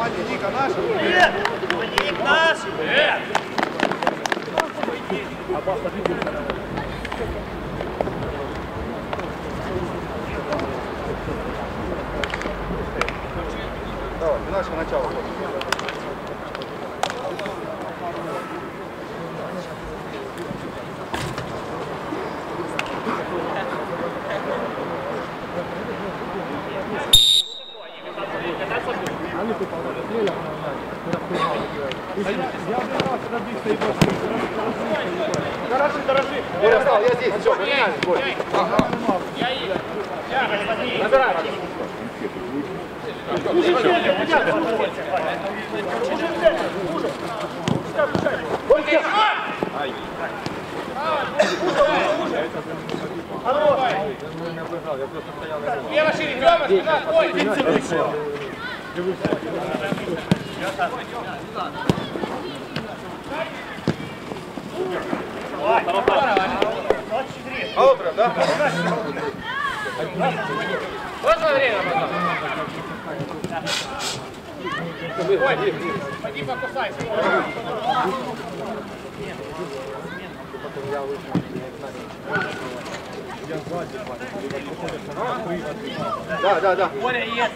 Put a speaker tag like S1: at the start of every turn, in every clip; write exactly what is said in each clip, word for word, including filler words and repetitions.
S1: команде Ника наш.
S2: Нет! Ник наш! Нет!
S1: Давай, до нашего начала.
S2: Дорожи, дорожи!
S1: Боря встал, я здесь, все, поменяли, Боря. Набирай.
S2: Лево шире, Лева, сюда, ой!
S1: Алло, да?
S2: Прошлое время, Ой, пойди покусайся.
S1: Да, да, да.
S2: Оля, есть.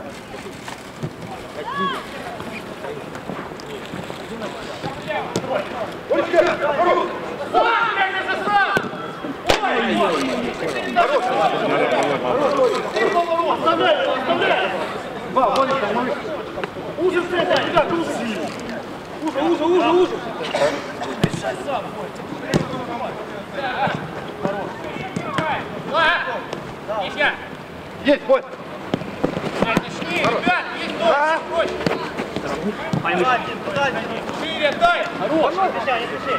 S2: Уже встречай, ребят, уже! Уже, уже, уже, уже!
S1: Есть, Борь!
S2: Начни, ребят, есть дождь! Шире, дай! Хорош! Не спеши, не спеши!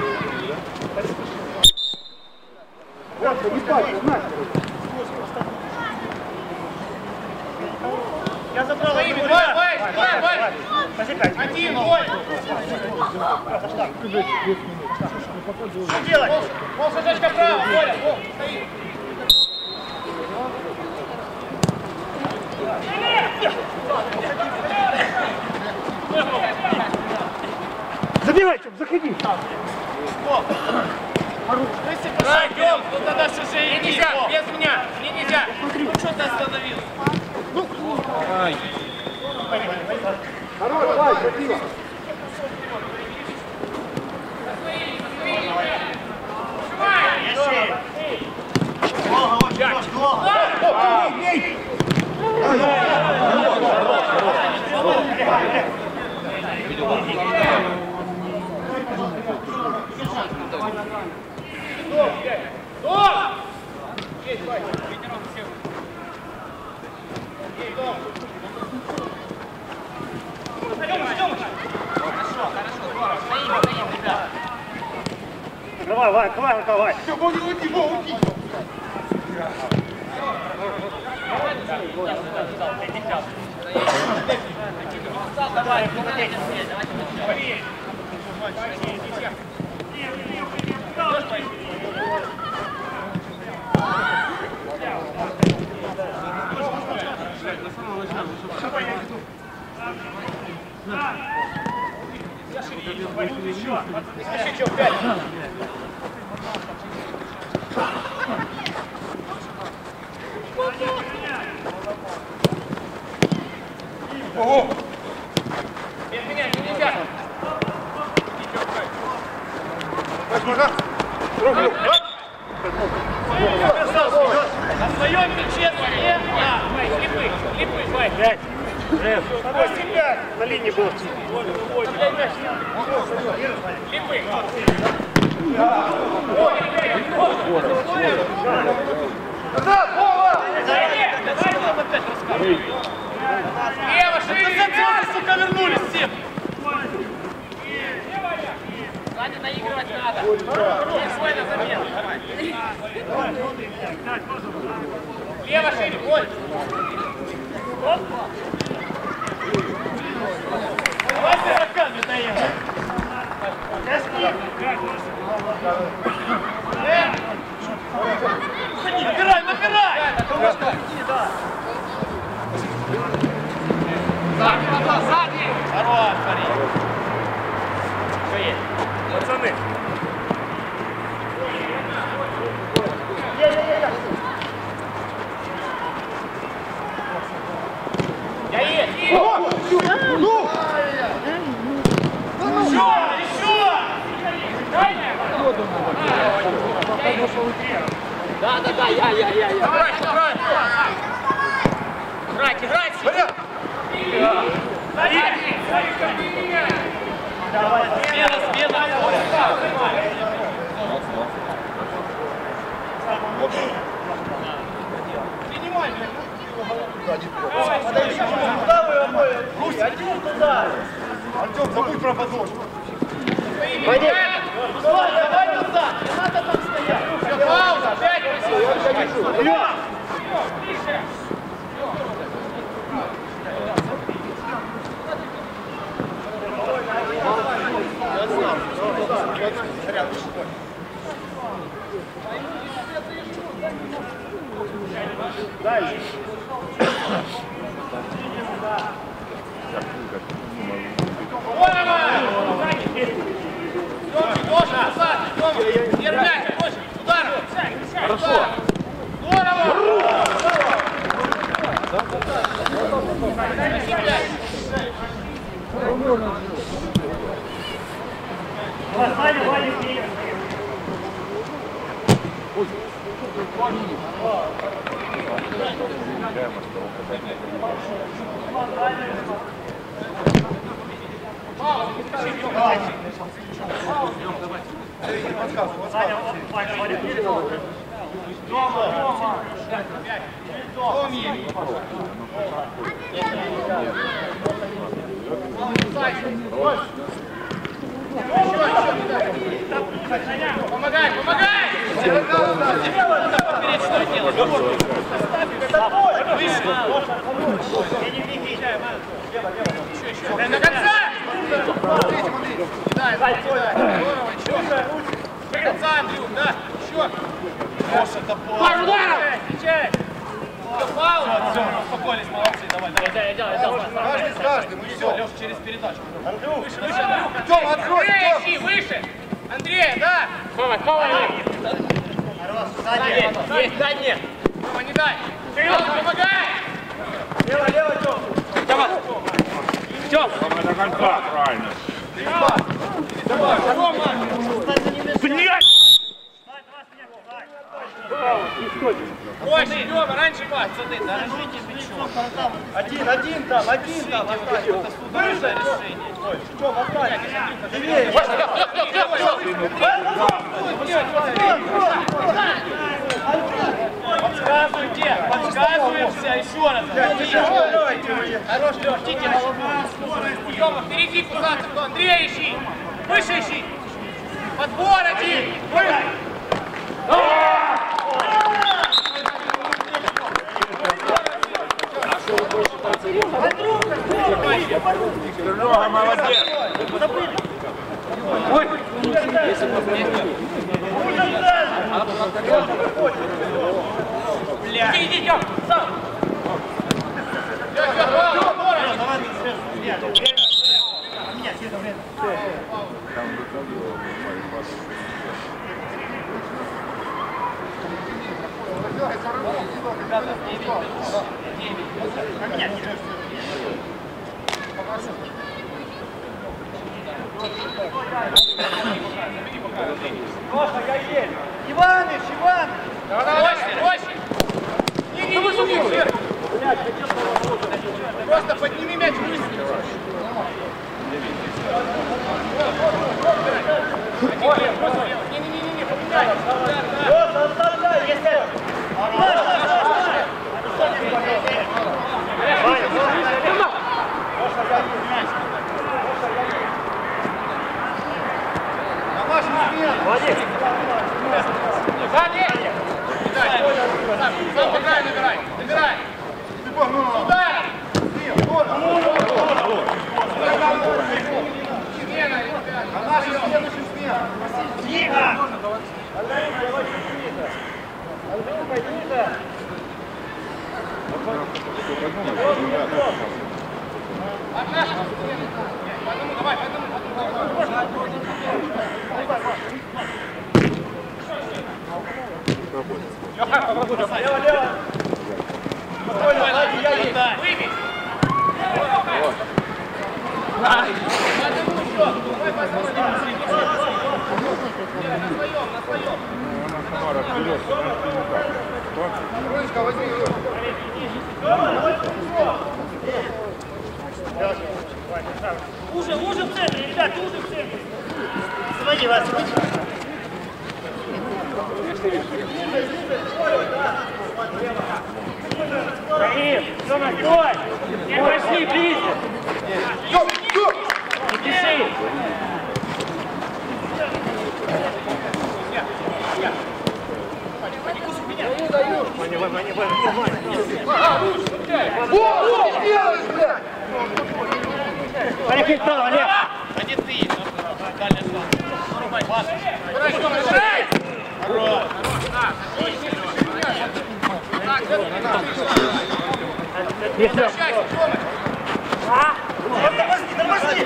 S1: Не спать, знаешь.
S2: Я забрал один, Бой, бой, бой, бой! Посекай! Один, бой! Что делать? Пол шажочка вправо, Боря, пол, стоит!
S1: Забивай, Чоп, заходи.
S2: Пройдем, ну тогда что же и нельзя, без меня, мне нельзя. Ну что ты остановился?
S1: Ай. Хорош, давай, красиво.
S2: Давай, давай, давай, давай.
S1: Все, уйди, уйди, уйди.
S2: Давай,
S1: Ого!
S2: Без меня нельзя.
S1: Возьми, руку.
S2: На своем мяче стоит. Клипы, клипы, давай. Пять. Восемь, пять. На линии был. Клипы.
S1: Да, Вова!
S2: Лево, шире, сука, вернулись все. Сзади наигрывать надо. Свой на замену. Лево, шире, Оль. Давай ты раками даем. Набирай, набирай! Сзади, сзади!
S1: Ну!
S2: Еще! Еще! Да, да, да, я, я, я, я.
S1: Играть, играть!
S2: Играть, играть!
S1: Вариант!
S2: Давай, смена, смена. Принимай, куда вы обои? Русь, один туда.
S1: Артем, забудь про подножку.
S2: Пойди. Давай назад, не надо там стоять. Все, пауза, пять минут. Вперед. Дальше. Хорошо. Ваня, Ваня, Помогай, помогай! На конца! Дай, дай, дай. До конца, Андрюх, да? Еще. Пар ударом! Встречай! Все, фаул! Успокоились, молодцы, давай, давай. Я делаю, я делаю.
S1: Каждый с каждым, и все.
S2: Леша, через передачу.
S1: Андрюх,
S2: Выше, выше, Андрюх.
S1: Тём, открой,
S2: Андрей,
S1: Тём.
S2: ищи, выше! Андрей, да! Хавай, хавай! Сзади! Есть, сзади! Тёма, не дай! Вперед, помогай! Лево, лево, Тём! Тёма! Тём!
S3: До конца, правильно.
S2: Давай, Рома! Блядь! Больше, Лёва, раньше пас, смотри, дорожите бичом.
S1: Один, один там, один там.
S2: Выше решение.
S1: Ой, Тём, оставь. Левее.
S2: Подсказывайте, подсказываемся, еще раз. Хорош, Лёш, ждите. Тёма, впереди кусаться, кто? Андрей ищи. Выше ищи. Подбор один.
S3: Серега, молодец.
S2: Ой. Бля. Иди, идем. Сам.
S1: Иваныч, Иван!
S2: Рощи, Рощи! Не, не, не, не, не, просто подними мяч вниз. Не-не-не, поменяй.
S1: Просто оставляй, если... Молодец!
S2: Сзади! Сам поиграй, набирай! Набирай! Сюда! Смена, ребят!
S1: А наша следующая смена!
S2: Тихо! Одна смена! По одному, давай, по одному, по одному. Леха, лево, лево! Спокойно, Влади, я есть! Выбей!
S1: Ручка, возьми ее.
S4: Уже, уже в центре, ребят, уже в центре. Своди вас, своди. Карим, Тёма, стой! Не пошли, ближе! Не пиши! Ваня, Ваня, Ваня, Ваня!
S1: О, что делаешь, блядь?
S4: Олег, не стал, Олег!
S2: А не ты, дальний стол. Рубай, пас. Хорош.
S4: Если... А? Тормозни, тормозни!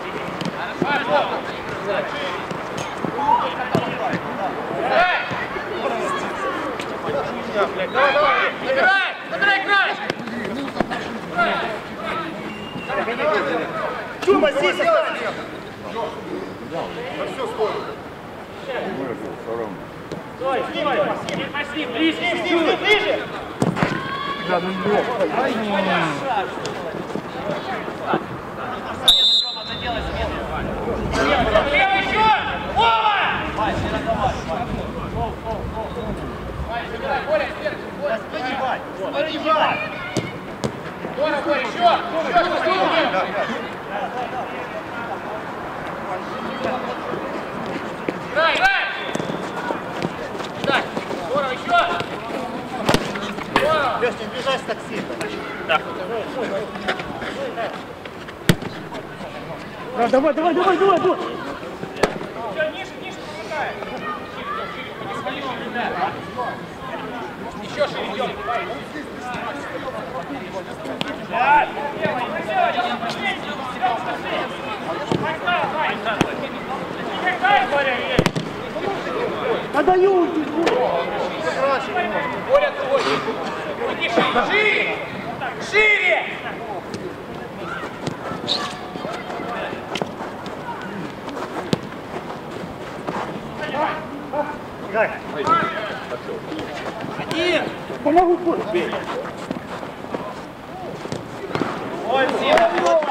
S2: Давай, давай! Набирай! Набирай край!
S4: Чума, здесь оставь! Стой, стой! Пошли, ближе, ближе, ближе!
S2: Левый еще! Вова! Коля, вверх! Поднимай! Поднимай! Здорово, Коля, еще! Еще! Играй, играй! Дай! Здорово, еще! Здорово!
S4: Лёш, не сбежать с такси. Да, давай, давай, давай, давай, давай.
S2: Все, ниже, ниже помогай. Еще шире идем.
S4: Отдаю!
S2: Боря, твой. Иди шире. Шире!
S4: Играй.
S2: Один.
S4: Помогу позже.
S2: Ой, все.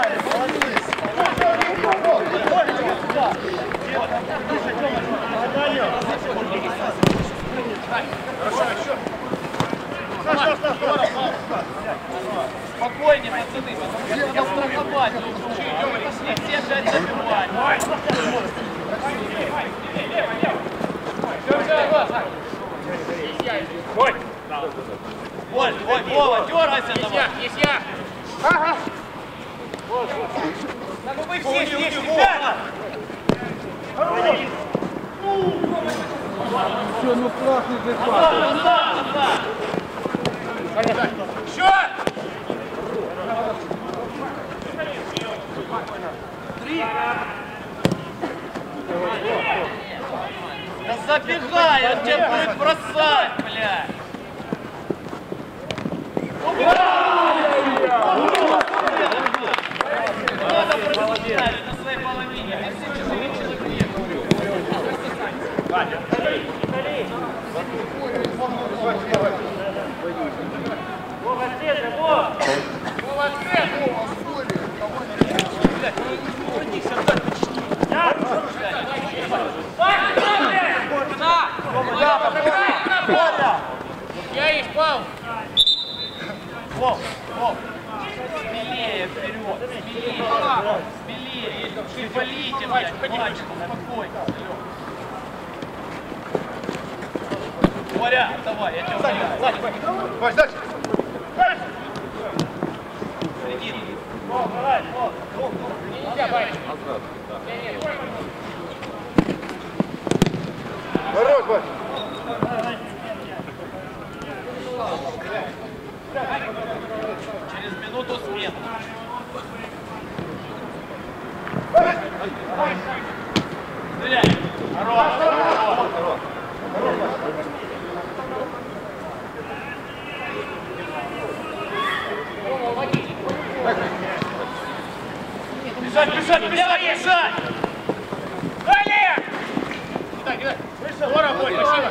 S2: Спокойнее, пацаны, потому что страховать. Пошли все опять забивать. Ой! Ой, ой, Вова, дергайся давай! Есть я! Ага! Да ну вы все здесь, ребята!
S1: Все, ну классный захват.
S2: Еще! Три! Да забегай, он тебя будет бросать, блядь! Надо проставить на своей половине. Я все четыре человека.
S4: Вова, центр, Вова!
S2: Вова, центр! Я есть, Павел! Вов, Вов! Смелее вперед! Смелее! Смелее! Шифалите, мальчик, мальчик, успокойся! Боря, давай, я тебя умоляю!
S1: Вась, дальше.
S2: Середину!
S4: Вов, давай, Вов!
S2: Нельзя, парень!
S1: Хорош, Вась.
S2: Через минуту смена. Стреляй! Хорош! Хорош! Бежать, бежать, бежать, бежать! Далее! Кидай, кидай! Здорово, Боль, спасибо!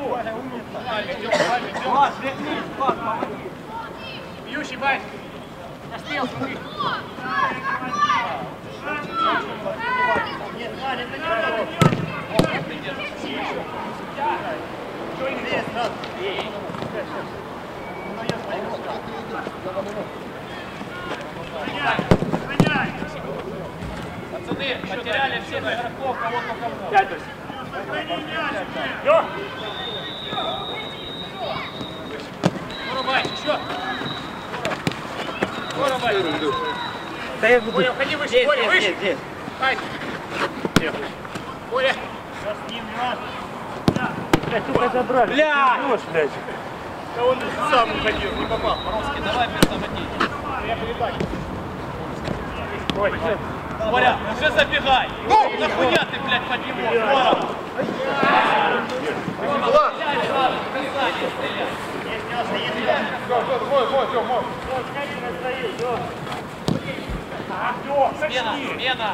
S2: Бьющий, бай! Настрел, смотри!
S4: Нет, Ваня, это не надо. Что не здесь, сразу? Гоняй!
S2: Пацаны, потеряли всех игроков, кого только можно.
S4: Пять, сохрани мяч! Ё!
S2: Здорово, еще! Здорово!
S4: Да я буду.
S2: Боря, уходи выше,
S4: Здесь,
S2: Боря,
S4: здесь,
S2: выше!
S4: здесь, здесь.
S2: Ай! Боря!
S4: Сейчас с ним, не важно. Блядь, только забрали. Блядь! Блядь! Да он сам уходил, не попал.
S2: Боровский, давай перезаводи.
S4: Я передачу.
S2: Боря, уже забегай! Ну! Нахуя ты, блядь, под него? Здорово!
S4: Есть мясо, есть мясо.
S1: Мой, мой, все, мой.
S4: Скачи на свои, все.
S2: Смена, смена!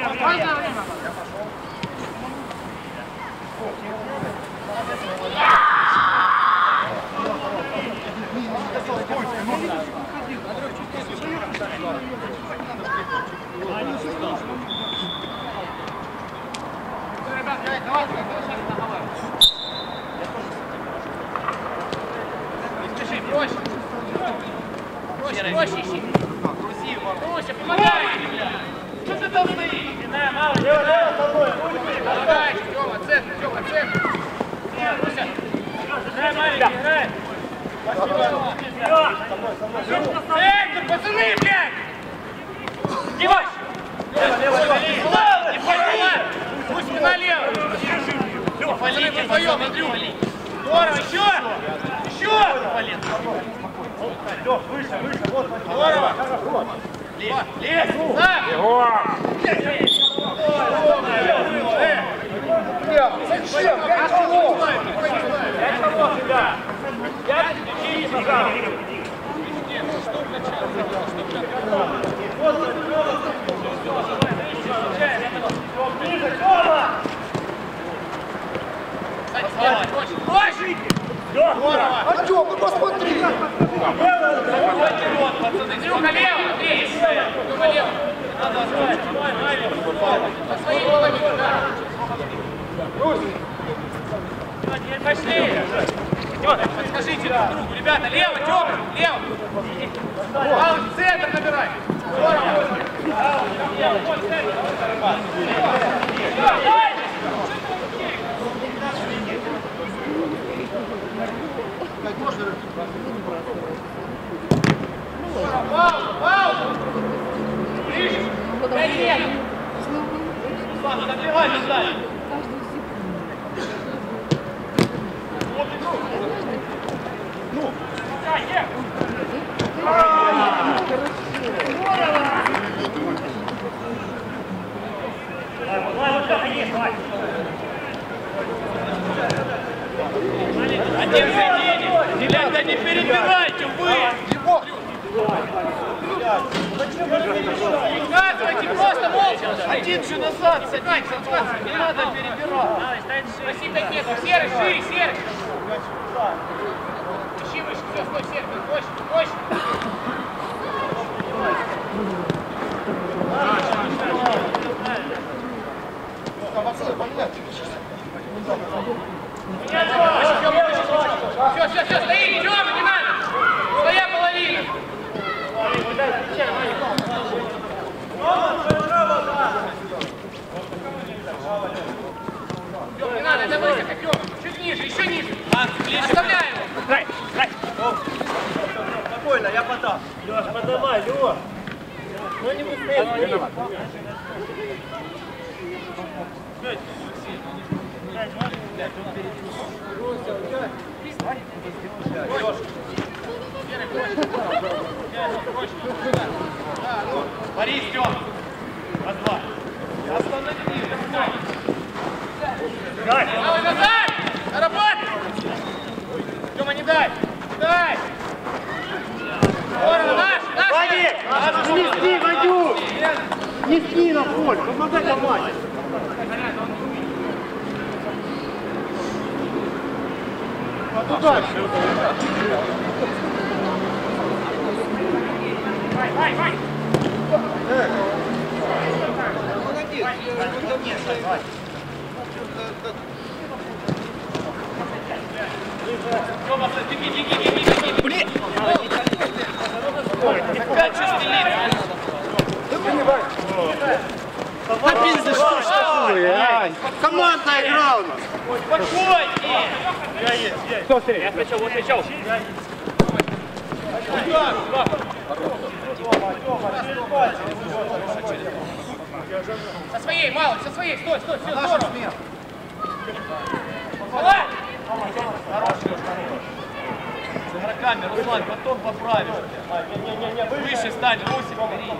S2: Скажи, проще! Проще, проще ищи! Грузи его! Проще, помогай! Что ты там стоишь?
S4: Лево, лево, со мной.
S2: Помогай! Тёма, центр, Тёма, центр! Руся!
S4: Играй, маленький, играй.
S2: Центр, пацаны, блядь! Димаш!
S4: Лево, лево, лево.
S2: Не поняла! Пусть спина лево! Пацаны, вы вдвоем, Андрюх! Здорово, еще! Еще! Полез!
S4: Лёх, выше, выше, вот,
S2: Здорово! Лез! Лез! Да!
S1: Бля, зачем? Пять голов.
S4: пять шагов сюда. Пять, четыре шага. Ближе, Тёма!
S2: Кстати, слева! Проще! Здорово!
S1: Артем, ну посмотри.
S2: Вперед, пацаны! Андрюха, лево! Андрей! Андрюха, лево! Надо оставить! По своей голове, да!
S4: Теперь пошли.
S2: Подскажите друг другу, ребята, лево, Тёма, лево! Павлович, центр набирай! Здорово! Пауза, пауза! Ближе! Дай Руслан, отодвигай туда! Один заденет! Ребята, не перебирайте, вы! Указывайте просто молча! Один же назад! Садитесь, отказывайте! Не надо перебирать! Спасибо, нет, серый, шире, серый! Ищи выше, все, стой, серый, больше, больше! Все, все, все, стоит, Тёма, не надо! Своя половина! Тёма, не надо, это высоко, Тёма! Чуть ниже, еще ниже! Оставляй его!
S4: Дай, дай. Спокойно, я подам. Лёш, подавай, Лёш. Ну не быстрее.
S2: Борис, Тём! Раз, два! Останови! Давай назад! Работай! Тёма, не дай! Не дай! Здорово, наш! Наш!
S4: Вадик! Смести, Вадюк! Неси на поле, помогай команде. А туда. Вай, вай, вай.
S2: Блин! Как же стелить?
S4: Да пизда, что ж такое? Команда играла у нас.
S2: Спокойнее!
S4: Я есть, есть. Кто стрелит? Я встречал, вот встречал.
S2: Со своей, мало, со своей, стой, стой, все, здорово! Давай! За игроками, Руслан, потом поправишь. Выше стань, Русик, бери.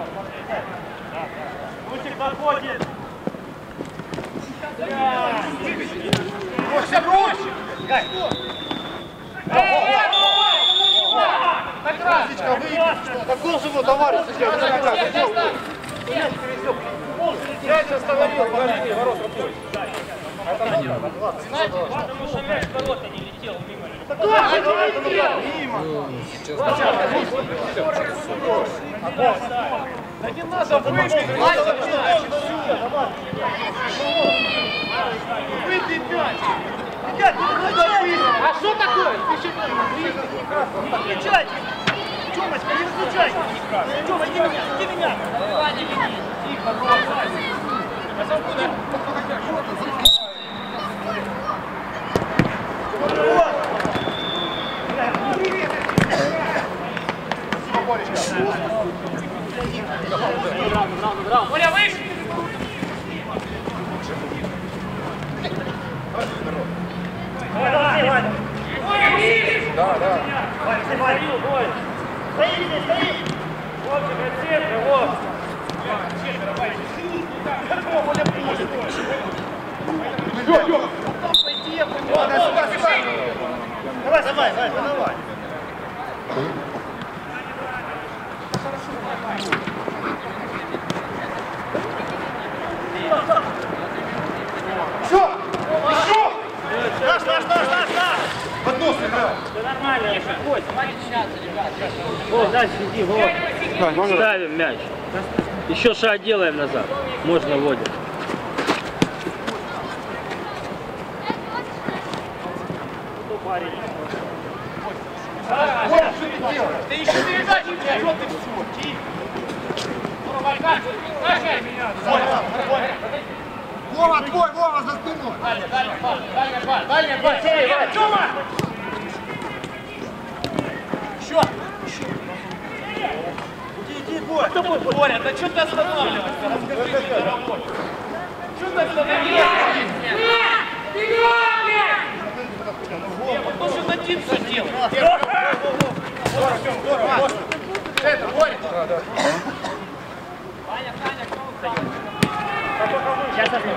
S4: Русик подходит.
S2: Проще, проще! Так раз!
S4: Так должен его товарищ сделать.
S1: Я тебя остановил, подожди, ворот рукой.
S2: Потому что мяч в ворота не летел мимо.
S1: Да не надо выбить!
S4: Выбей мяч. Ребят, не надо выбить.
S2: А что такое?
S4: Не включай. Тёмочка, не выключай. Тёма, иди меня, иди меня.
S2: Тихо, брось. Оля, выше!
S4: Давай, давай.
S1: Да, да.
S4: Стоит здесь, стоит. Вот тебе центр, вот. Давай, давай, давай, давай.
S1: Все! Еще!
S4: Наш, наш, наш, наш, наш.
S1: Поднос играй!
S4: Да нормально, подходь. Вот, дальше иди, вот. Ставим мяч. Еще шаг делаем назад. Можно вводим.
S1: Ой, что ты делаешь?
S2: Ты еще передачи не что ты все? Тихо.
S1: Вова, твой, Вова, за спиной!
S2: Дальняя, дальняя, дальняя, дальняя, дальняя, дальняя, Тёма! Еще!
S4: Иди, иди, бой.
S2: Боря, да что ты останавливаешься? Расскажи мне, дорогой. Что ты останавливаешься? Он должен один все делать. Это, Боря! Ваня, Ваня, кто устал?
S4: Сейчас возьмем.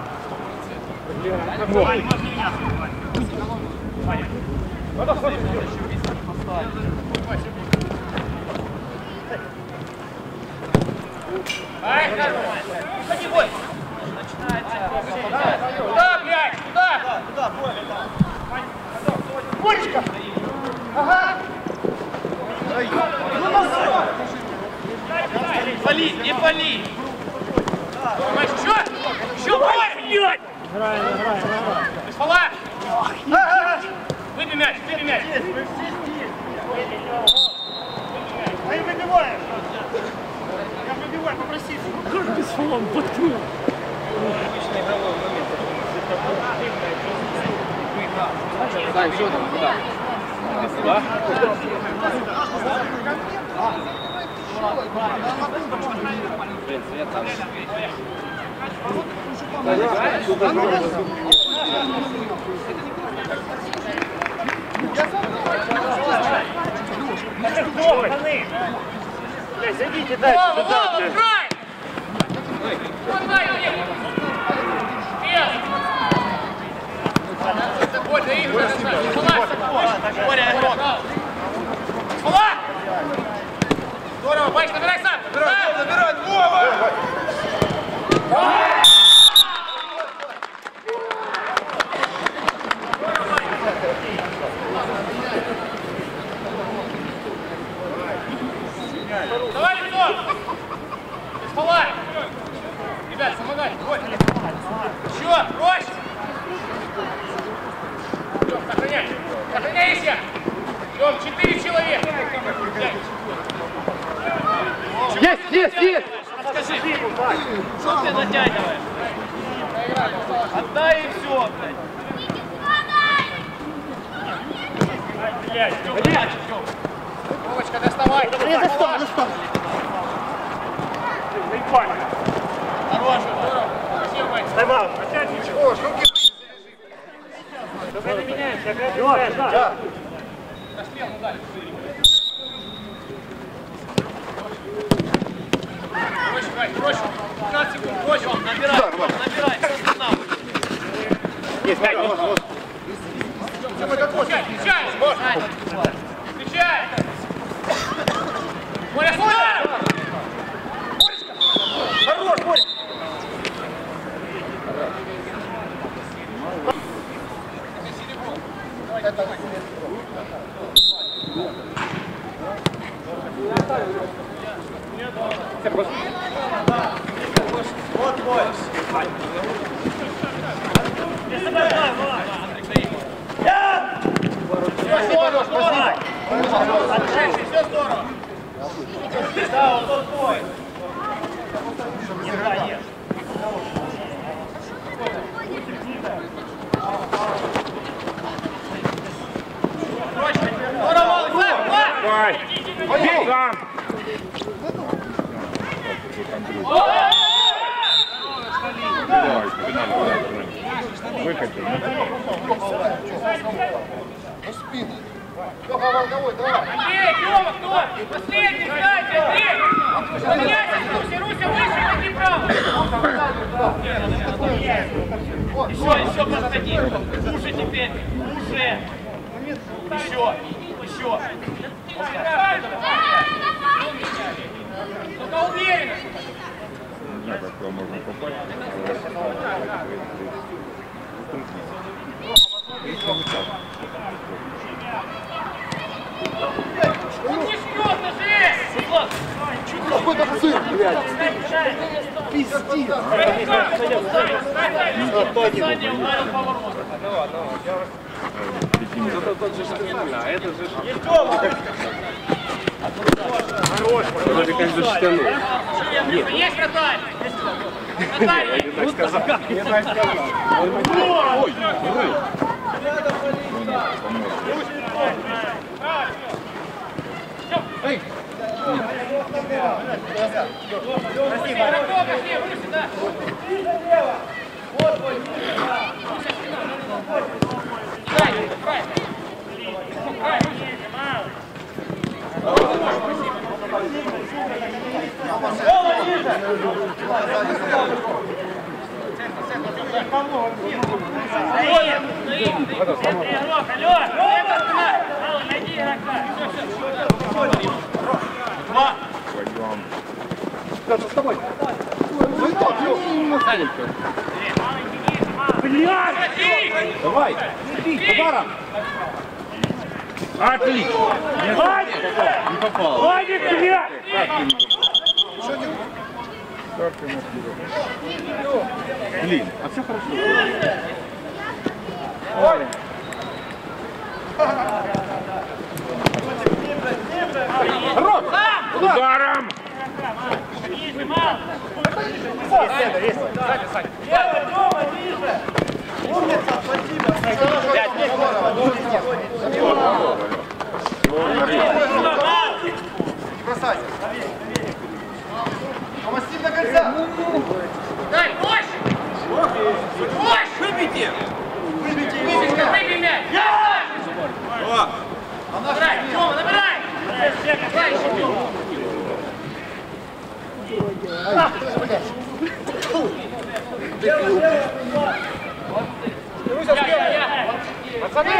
S4: Ваня, можно меня? Ваня.
S1: Надо сходить.
S2: Ай, не бой! Начинается. Куда, блядь? Куда?
S4: Куда, бой?
S1: Боречка! Ага!
S2: Пали, не пали! Еще! Еще, Боря!
S4: Играем, играем, играем.
S2: Фола! Выбей мяч, выбей мяч!
S4: А я выбиваю. Я выбиваю, попроси. Как без фола воткнул?
S2: Сань, что там, куда? Да? Блин, свет там.
S4: Блядь, зайдите дальше
S2: Вова,
S4: туда,
S2: Вова,
S4: блядь.
S2: край! Вот дай мне! Вес! Боря, да их надо знать! Фола! Боря, игрок! Фола! Здорово, Бач, набирай сам!
S1: Набирай, набирай, Вова! есть, есть!
S2: Скажи, что ты натягиваешь? Отдай и все, блядь. Вовочка, доставай!
S1: Я достану, достану.
S2: Хороший, здорово. Спасибо, Вань.
S4: Тайм-аут.
S1: О, руки.
S4: Только не меняемся, опять играешь, да?
S2: Распел, ну дальше. Проще, Вань, проще. пятнадцать секунд, проще, он набирай, набирай, набирай.
S1: Есть, пять, вот, вот.
S2: Встречай, встречай! Встречай! Боря, сюда! Хорош, Боря! Вот бой. Все здорово, здорово. Все здорово. Да, вот тот бой. Здорово, Александр!
S3: Давай! Бей сам! Давай, финал, выходи.
S1: На спину. Лёха, волновой, давай.
S2: Андрей, Тёма, кто? Последний, кстати, Андрей! Подняйся, Руся, Руся, выше, иди право! Еще, еще подходи! Уши теперь, уши! Еще, еще! Только уверенно!
S3: Не знаю, как туда можно попасть.
S2: Он не жмет, даже! Руслан!
S1: Какой там сын, блядь? Пиздец.
S3: Вроде как заштанул.
S2: Есть вратарь! Вратарь!
S3: Ой, эй!
S2: Игроков пошли, Руся, да! Дай, край! Край! Найди игрока! Два!
S3: Пойдем.
S1: Саша, с тобой. Ну и так, Лёха.
S4: Блядь!
S1: Давай. Ударом.
S3: Отлично!
S4: Вадик!
S3: Не попал.
S4: Вадик, блядь!
S3: Как ты мог делать? Блин, а все хорошо.
S1: Ой. Хорош.
S3: Ударом!
S1: Умница, спасибо. Бросайся. Помасти до конца.
S2: Дай, больше! Больше! Выбейте! Выбейте! Выбей мяч! Набирай, Тёма, набирай! Набирай еще, Тёма! Я, я, я! Пацаны!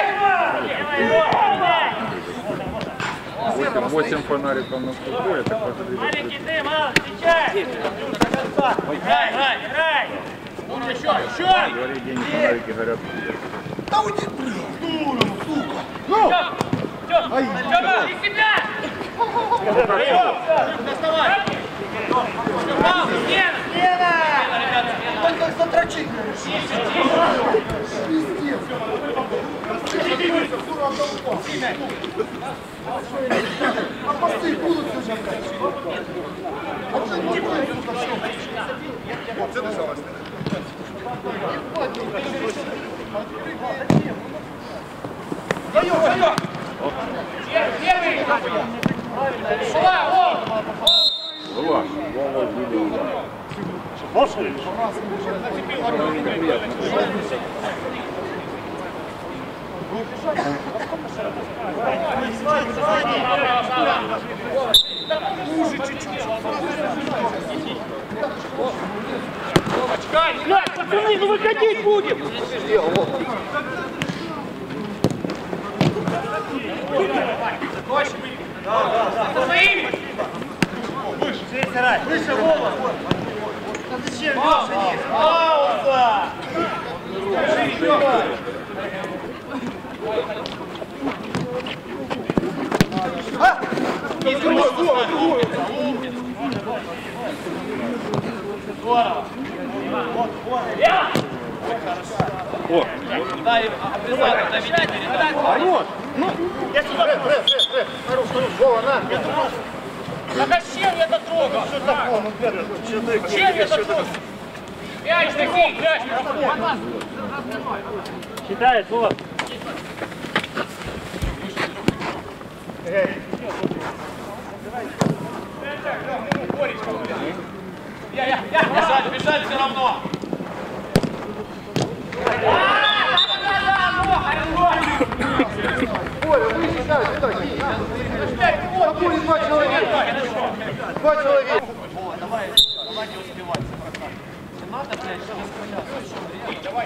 S3: восемь фонариков на ступу, это посмотри.
S4: Маленький ты, мал, встречай! Играй, играй, играй!
S2: Ну, еще, еще!
S3: Говори, деньги фонарики горят.
S1: Да уйди, блядь. Сука. Ну.
S2: Тёма, из себя! Доставай! Все, пауза, смена! Смена! Ребята, смена!
S1: Только затрачить.
S2: Тише, тише!
S1: Пиздец. А посты будут уже, блядь. Пошли.
S4: Блядь, пацаны, ну выходить будем!
S1: Выше волос. Зачем?
S2: Пауза! Здорово!
S3: О,
S2: Да, и обязательно доведите, ребята!
S3: хорош!
S1: Я сюда. Рэп, рэп, рэп. Хорош, хорош. Вова, на.
S2: Так а с чем я это трогал?
S1: Что такое? Ну, Петр, что ты?
S2: Чем я это трогал? Мяч такие, мяч!
S4: Считает, вот.
S2: Я, я, я! Бежали, бежали все равно!
S1: Ой, вы сюда, сюда. Какой два человека? Два человека.
S2: Давай, давай не успевать. Надо, блядь, что давай.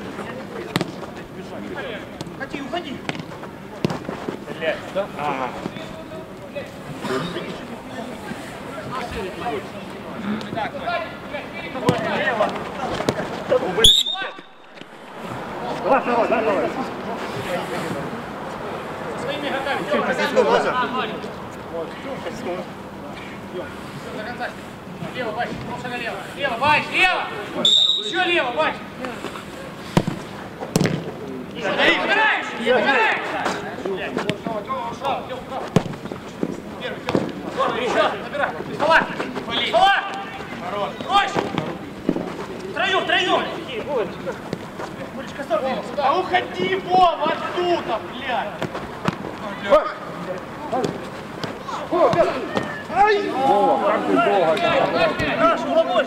S2: Ходи, уходи. Блядь, да? Ага. Так,
S1: Давай, давай, давай.
S2: своими готовить. Лево, Бач, шага лево. Лево, Бач, лево. Еще лево, Бач. Забираешь, забираешь. Еще, забирай. Стола, стола. Проще. Втроем, втроем. А уходи, Вова, оттуда, блядь.
S1: Ай!
S3: Вова, как ты долго там?
S1: Наш, помочь!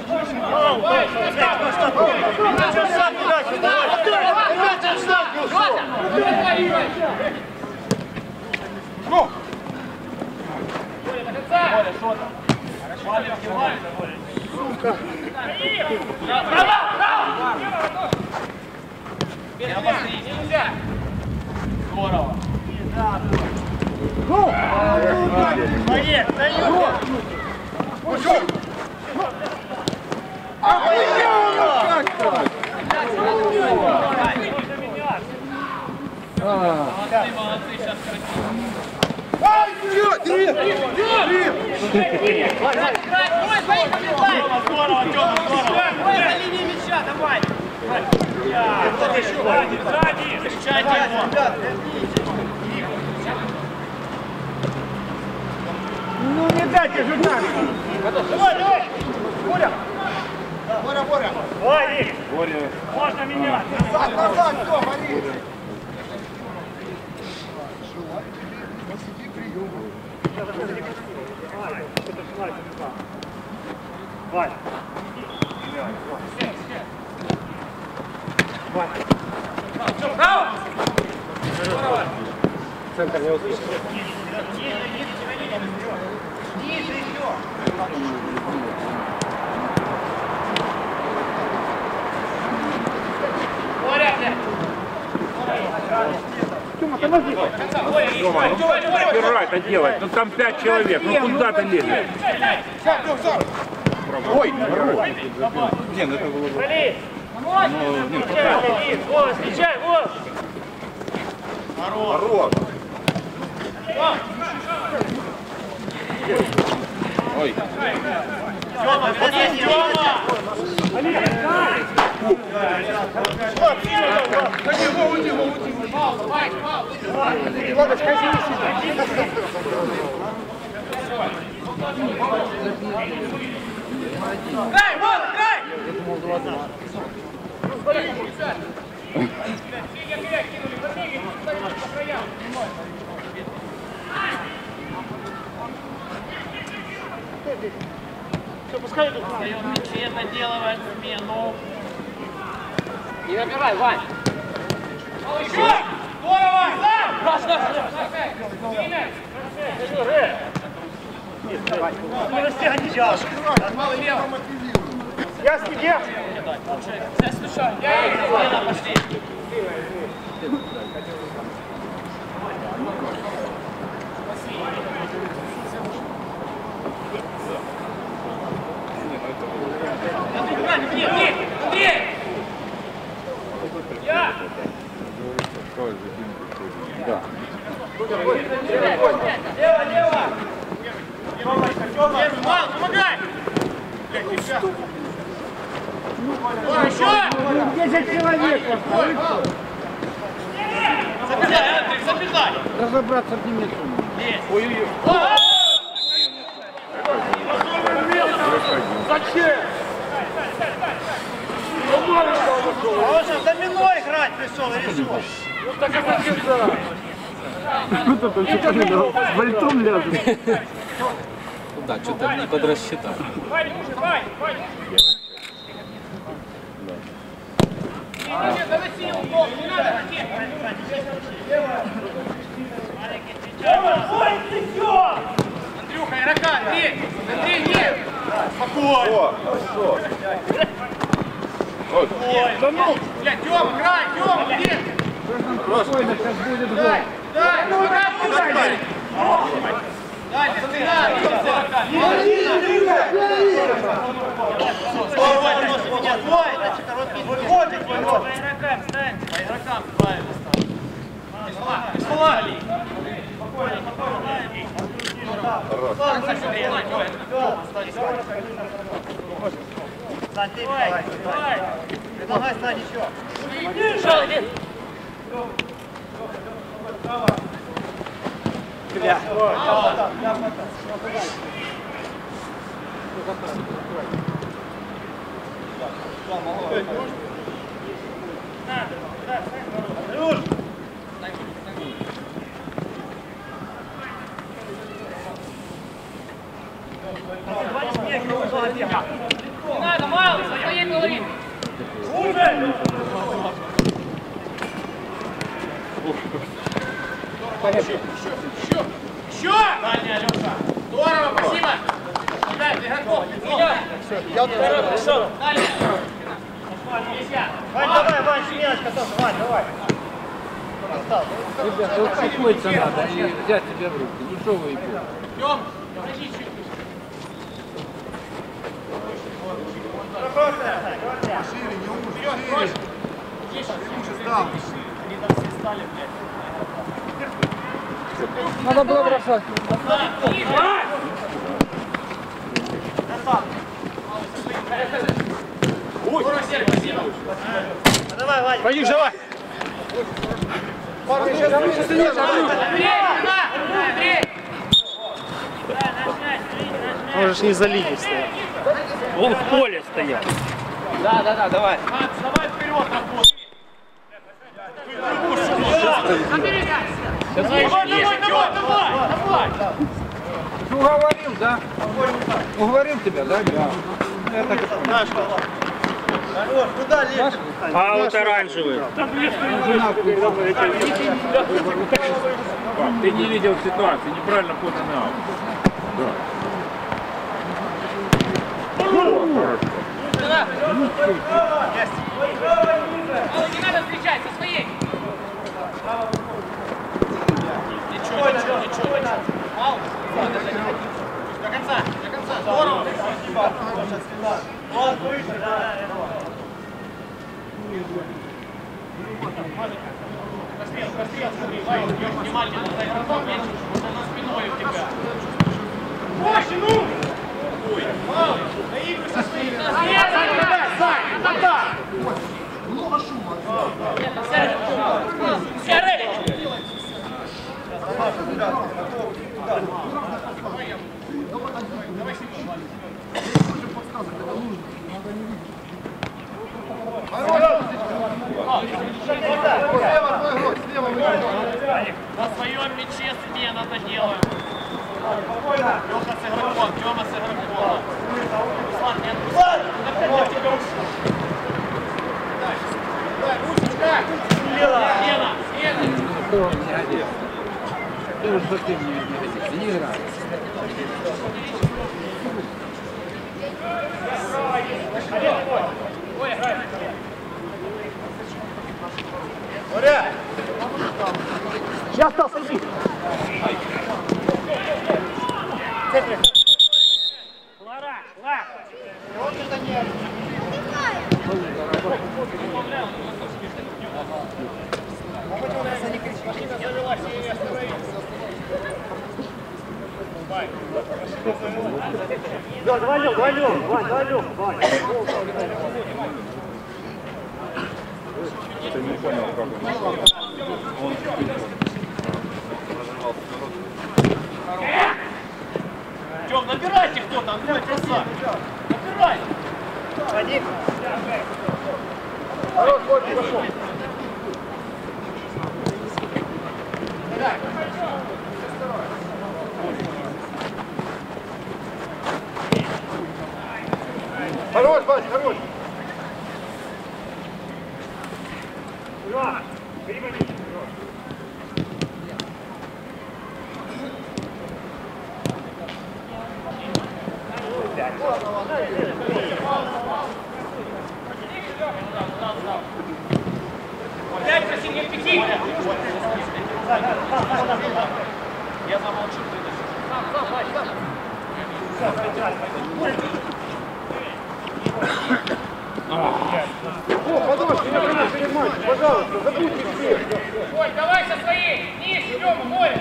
S1: Ну! Сука!
S2: Право, право! Нельзя! Здорово!
S1: Ну!
S2: Молодец, даем!
S1: Пошел! А поехали!
S2: Молодцы, молодцы, сейчас красиво.
S1: Ай, вперед! Вперед! Вперед!
S2: Здорово, Тёма, здорово! За линией мяча, давай! Сзади, сзади! Встречайте его!
S1: Ну не дайте же так! Давай, давай! Боря! Боря, Боря!
S4: Владик,
S3: Боря.
S4: можно менять.
S1: Назад, назад, все, вали!
S4: Вань.
S2: Право!
S3: Центр не услышал.
S1: Тёма, помоги!
S3: Дома, ну как это делать? Ну там пять человек, ну куда ты лезешь? Ой, хорош. Не, ну это было бы...
S4: Вали!
S3: Ну, не,
S4: Встречай, Вали! Вот, встречай, вот!
S3: хорош. Ой.
S2: Тёма, молодец, Тёма!
S1: Ходи, его, уйди, его, уйди!
S2: Пауза, Вась, пауза!
S1: Ладно, сходи, иди!
S2: Край, вон, край! Все, пускай идут. Встаем мячи, это делает смену.
S5: Не набирай, Вань.
S2: Еще! Здорово!
S5: Раз, раз,
S2: Не растягни сейчас. Мало лево. Я с тебе.
S5: слушай.
S2: Пошли. Андрей, Андрей, Андрей! Я!
S3: Да.
S2: Лево, лево! Мал, помогай! Еще!
S1: десять человек.
S2: Забежай, Андрей, забежай!
S1: Разобраться в ними трудно.
S2: Ой-ой-ой.
S1: Зачем?
S2: Он же домино играть пришел, или что?
S1: Ну так это чудо. Ну-то там что-то вальтом ляжет.
S5: Да, что-то не подрасчитал.
S2: Ваня, уже, Ваня, Ваня. Нет, заноси его в гол, не надо, Андрюха, игрока, Андрей! Андрей, нет! Спокойно! Ой, да ну! Блядь, Тёма, играй, Тёма, где?
S1: Спокойно, сейчас будет гол.
S2: Дай, дай, ну дай, дай! Дай, ты надо, выходит, по игрокам стань, по игрокам правильно стань. Без фола, спокойно, Стань, ты, давай, предлагай стать еще. Бля.
S5: Не надо, мало, в своей половине.
S2: Еще, еще, еще! Дальняя, Леша. Здорово, спасибо. Дай, для игроков.
S1: Я пришел.
S2: Дальше. Вань, давай, Вань, семерочка тоже, Вань, давай.
S1: Ребята, успокоиться надо и взять себя в руки. Ну что вы и будете?
S2: Тём, подожди чуть. Шире, не умер. Тише, тише. Они там все стали, блядь.
S1: Надо было бросать.
S2: Ой, спасибо. Давай, Ваня. Вадюш, давай.
S1: Парни, сейчас выше сидишь,
S2: Андрей, Андрей.
S1: можешь не за линией стоять.
S4: Он в поле стоял.
S5: Да, да, да, давай.
S2: Давай вперед, работай. Давай, давай, давай, давай, давай.
S1: Уговорил, да? Уговорил тебя, да? Да. Это как
S2: Хорош, куда лезешь?
S4: А вот оранжевый.
S3: Ты не видел ситуации, неправильно поданный аут.
S5: Не надо встречать со своей.
S2: Ничего, ничего, ничего, ничего. Мало. До конца, до конца. Здорово. Спасибо. Вот, выше, да. Костел, костел, смотри, Ваня, внимательно, дай разок, видишь, вот она спиной у тебя. Больше, ну! Ой, мало, наигрывай со своими. Сань, туда! Много шума.
S5: Серый!
S2: Давай снимай. На своем мяче смена-то делаем. Леха с игроком, Тёма с игроком. Роман, не отпускай. Лена, Лена.
S3: Ты уж совсем не годится, не играй.
S1: Сейчас стал, садись.
S4: Лара, Лара.
S1: Да, давай, Лёв, давай, Лёв, Вань, давай, Лёв, Вань.
S3: Ты не понял, как он. Он
S2: Тём, набирайте кто-то, Андрей, красавчик. Набирай.
S1: Один. Хорош, Борька, пошел. Хорош, Вась, хорош. Ура! Переводи.
S2: Опять просил не пяти. Я замолчу, ты
S1: О, подожди, не принимайте, пожалуйста, забудьте все.
S5: Ой, давай со своей. Ниже, Лёва, море.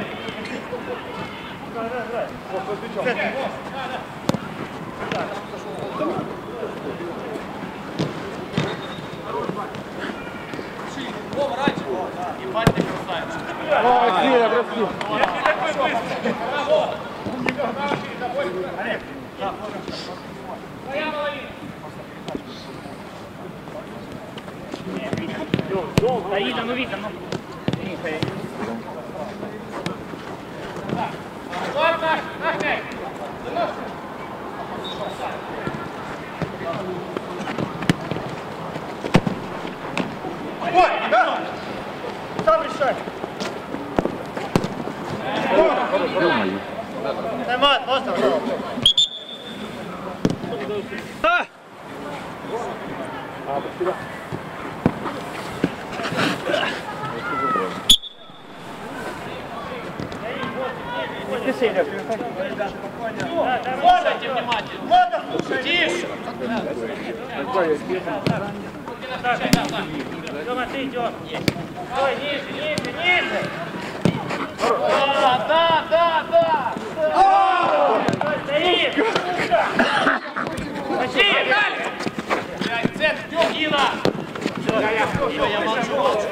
S2: Вова, раньше. Ебать ты красавец.
S1: Ой, Сея, красиво.
S2: Я не такой быстрый. Браво.
S5: Твоя половина.
S4: Да видно, ну видно, ну.
S5: Вот наш, наш мяч.
S1: Ой, да. Сам решай. Таймат, просто, пожалуйста.
S2: Слушайте внимательно. Тише.
S4: Тёма, ты идёшь. Ой, ниже, ниже, ниже.
S2: Да, да, да, да.
S4: Стоит. Почти.
S2: Центр, Тём, Гина. Все, я молчу, молчу.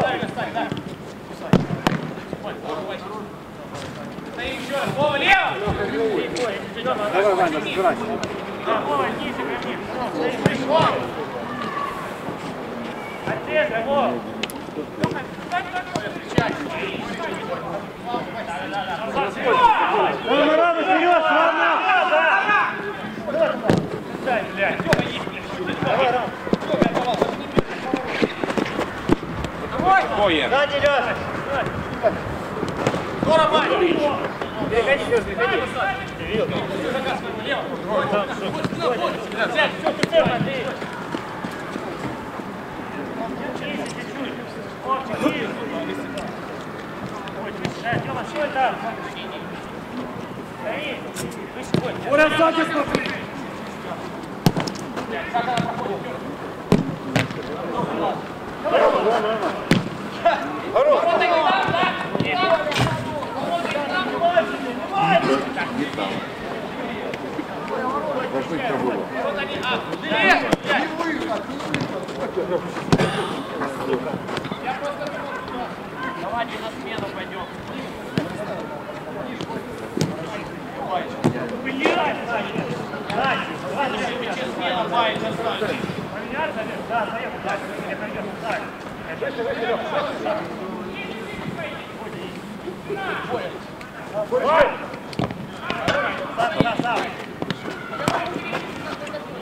S2: Стоим еще раз. Вова, лево.
S1: Давай, Ваня, разбирайся.
S4: Да, Вова, ниже ко мне. Стоит, Вова. Отец, Вова.
S1: Рано, вперед, рано!
S4: Дай, блядь.
S1: Давай, рано. Сзади, Лёша.
S2: Скоро, Вань.
S1: Переходи, Лёша, переходи.
S2: Центр, все, ты центр.
S4: Тёма, что это?
S1: Ура, сзади, смотри. Хорош.
S2: Давайте на смену пойдем.
S4: Блядь, Саня. Саня,
S2: Через смену, Вань, красавчик.
S4: поменяли, наверное? Да, поехали. Да, не пойдем. Так. Сам, да, сам.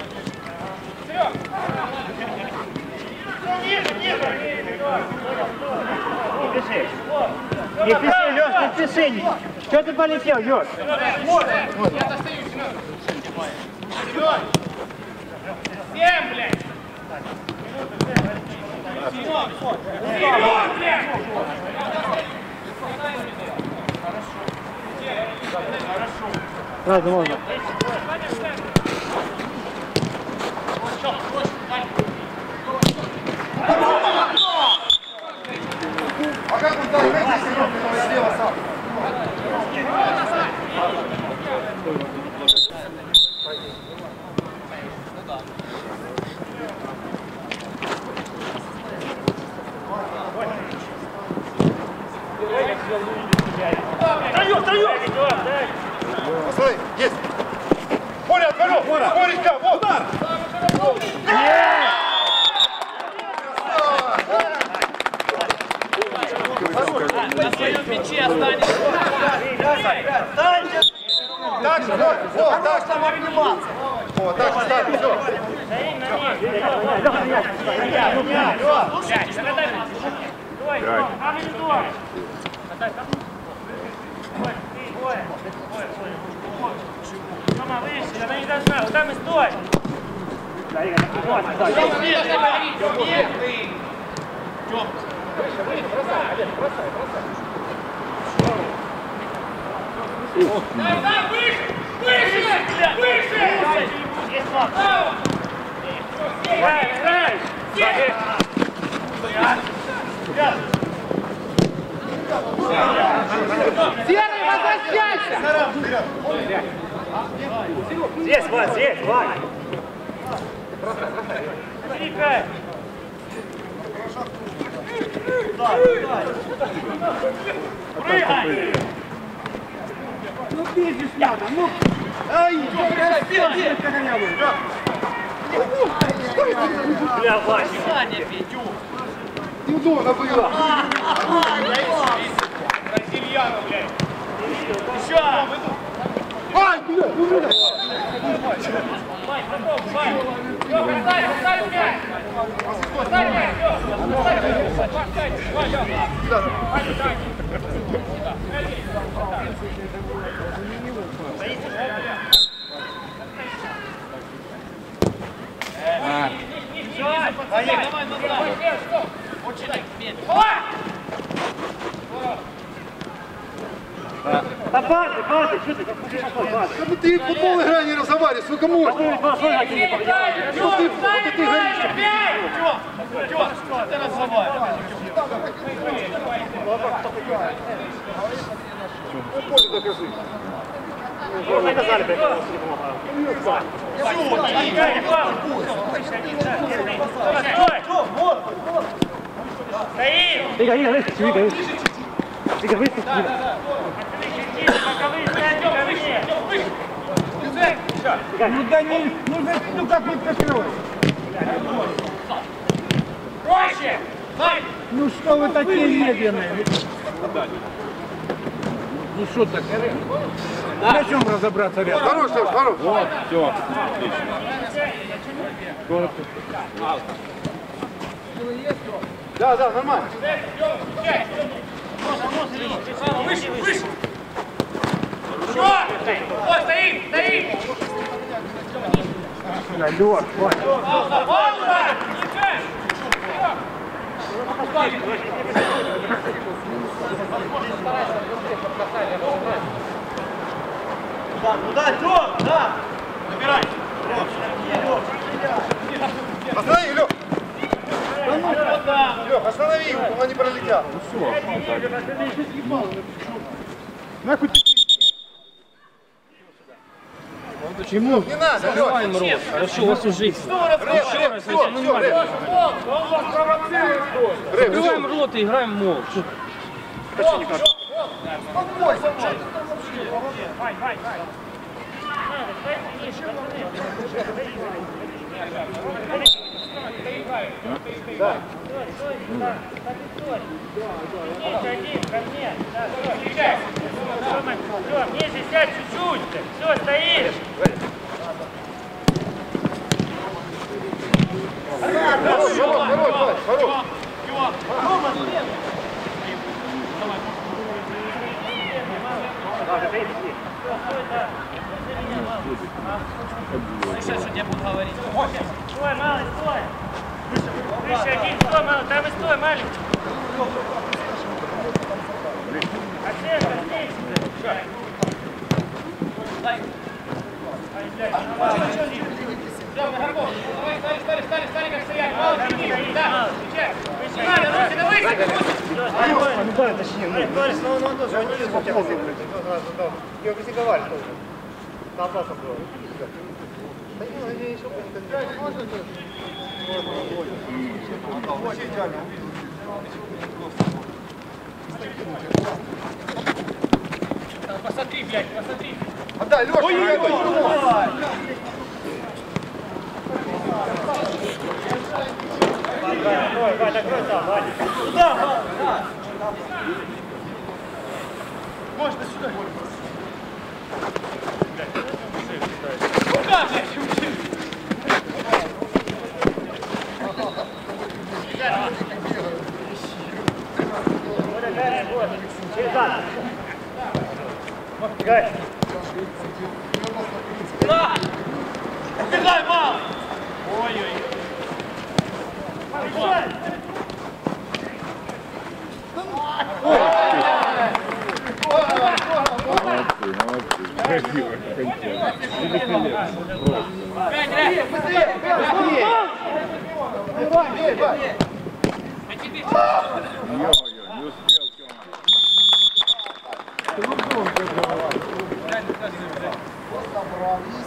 S4: спеши. Не спеши, Лёш, не спеши. Что ты полетел, Лёш?
S5: Я достаю, Семен. Семь, блядь. Вперед, блядь!
S4: Ладно, можно.
S1: А как он так, как здесь слева сам?
S2: Втроем, втроем!
S1: Посмотри, есть! Коля, отворот! Колечка, вот!
S2: На своем мяче останется.
S1: Так же, вот, вот, так же. Вот, так же, ставь, все.
S4: Тома, выше, она не должна, вот там и стой.
S5: Дай, дай, выше! Выше! Выше!
S4: Играй, играй!
S5: Серый, возвращайся!
S4: Здесь, Вась, здесь, Вась! Играй! Прыгай!
S1: Ну, бежишь надо, ну! Ай, беги, беги!
S4: Бля, Вась!
S1: Неудобно было!
S5: Бразильяну, блядь!
S2: Еще!
S1: Ай, блядь, ну, блядь!
S5: Вань, готов, Вань! Лёха, оставь, оставь мяч! Оставь мяч, Лёха! Оставь мяч! Вань, Вань, Вань, дай!
S4: Да падай, падай, что ты, как ты такой, падай?
S1: Да ты в футбол играй, не разговаривай, сколько можно!
S4: Ты два шага не погнал.
S1: Что ты, вот ты говоришь?
S2: Ты нас сломаешь.
S1: Ну, поле докажи.
S4: Ну, наказали, блядь, кого не помогал.
S2: Стоим!
S4: Игорь, Игорь, выскочи, Игорь, выскочи. Игорь, выскочи, Игорь.
S1: Ну да не, ну, ну как вы прикрываете?
S5: Проще! Вань!
S1: Ну что вы такие медленные? Ну что так? На чем разобраться рядом? Хорош, хорош, хорош.
S3: Вот, все.
S1: Да, да, нормально.
S5: Выше, выше! Что? Вот, стоим, стоим!
S4: Лёш, Вань.
S5: Пауза, пауза!
S2: Туда, Тём, да! Набирай!
S1: Останови, Лёх. Лёх, останови его, он не пролетел. Ну все. Нахуй ты. Почему? Не надо, Лёх.
S4: Хорошо, у вас уже жизнь.
S1: Еще раз, все, все, Рэп.
S4: Закрываем рот и играем мол.
S5: Вань, Вань, Вань!
S4: Один ко мне. Лём, ниже сядь чуть-чуть. Все, стоишь.
S1: Хорош, хорош, хорош, хорош.
S2: Слышишь, что тебе будут говорить?
S4: Стой, малый, стой! Выше один, стой, малый, там и стой, маленький! Оценка, здесь!
S2: Дай. Стали, стали, стали, стали, как стоять. Мало, тяни, да, встречай. Надо, Руси, да выйди!
S1: Ну, ну, тоже, они не смогли. Ее критиковали тоже. На опасном было. Да не, ну, я еще помню, как можно тоже. Вообще идеально увидел.
S2: Посмотри, блядь, посмотри.
S1: Отдай, Леша! Ой-ой-ой!
S4: Давай, Вань, накрой там, Вань! Туда, Вань!
S1: Можно сюда.
S2: Куда, блядь? Да! Убегай, мам! Ой-ой!
S3: Молодцы, молодцы. Красиво, красиво. Великолепно.
S2: Пять, быстрее! Быстрее!
S3: Ё-моё, не успел, Тёма.